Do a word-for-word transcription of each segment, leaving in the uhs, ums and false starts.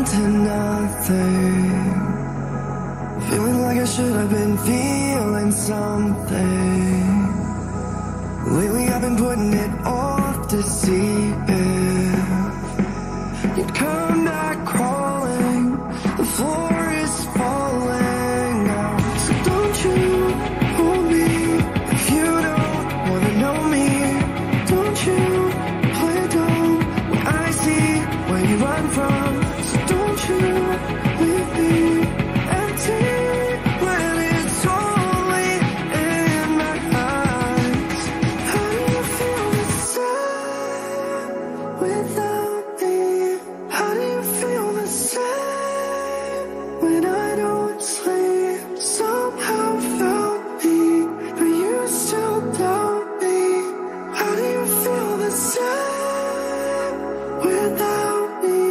to nothing. Feeling like I should have been feeling something. Lately I've been putting it off to see if you'd come back crawling. The floor is falling out. So don't you hold me if you don't wanna know me. Don't you play dumb when I see where you run from. So don't you leave me empty when it's only in my eyes. How do you feel the same without me? How do you feel the same when I don't sleep? Somehow found me, but you still doubt me. How do you feel the same without me?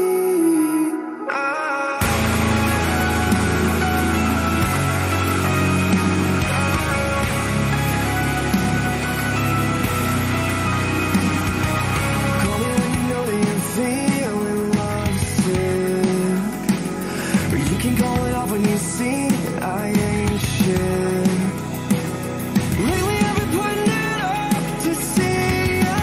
Ah. Call me when you know that you're feeling lovesick, or you can call it off when you see that I ain't shit. Lately I've been putting it off to see you.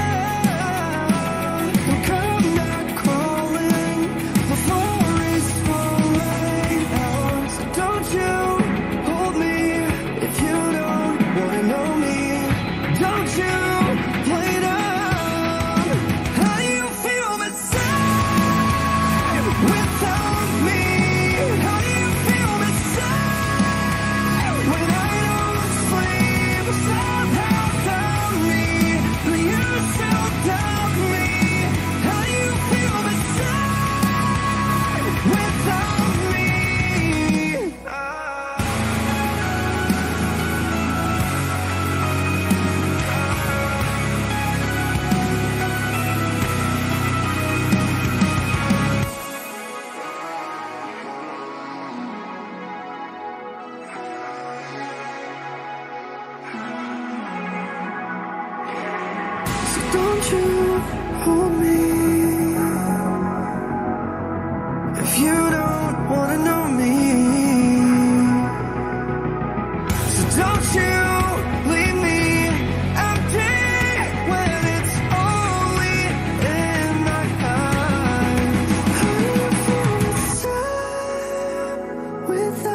Come back crawling, the floor is falling out. So don't you hold me if you don't wanna know me. Don't you play dumb. How do you feel the same without me? How do you feel the same when I don't sleep? Somehow found me, but you still doubt me. How do you feel the same without me? Ah. So don't you hold me if you don't wanna know me. So don't you leave me empty when it's only in my eyes. How do you feel the same without